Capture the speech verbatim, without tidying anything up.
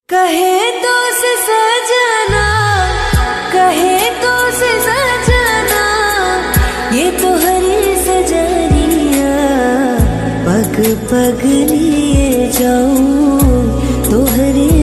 कहे तो से सजना, कहे तो से सजना, ये तो हरी सजनिया, पग पग लिए जाऊं तो हरी